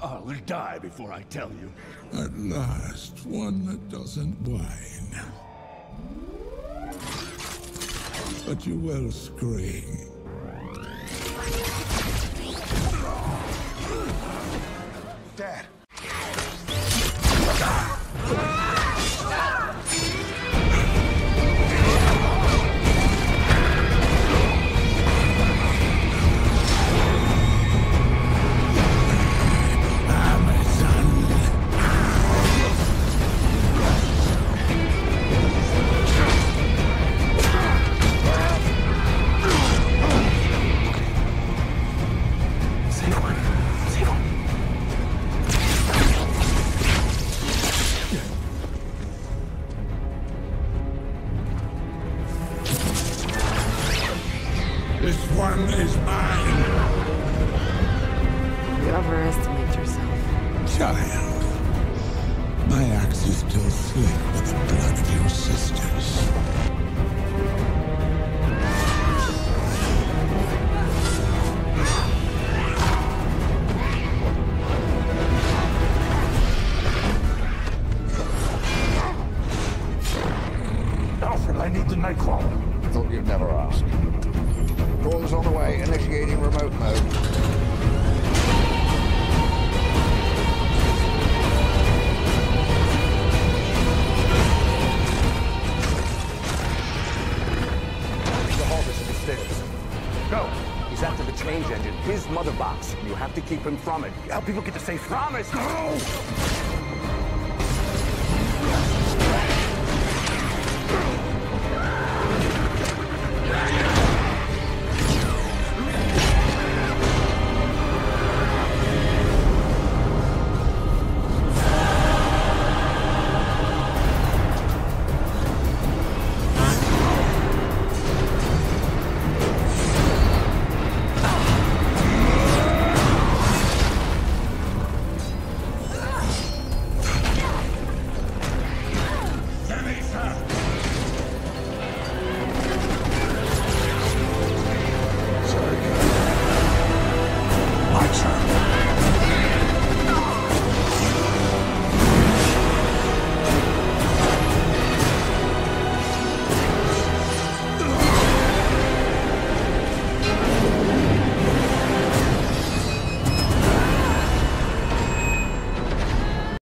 I'll die before I tell you. At last, one that doesn't whine. But you will scream. Dad. This one is mine. You overestimate yourself. Child, my axe is still slick with the blood of your sisters. Alfred, I need the Nightcrawler. Thought you'd never ask. Crawler's on the way, initiating remote mode. The Harvest of the stairs. Go! He's after the change engine, his mother box. You have to keep him from it. Help people get to safety. Promise! No!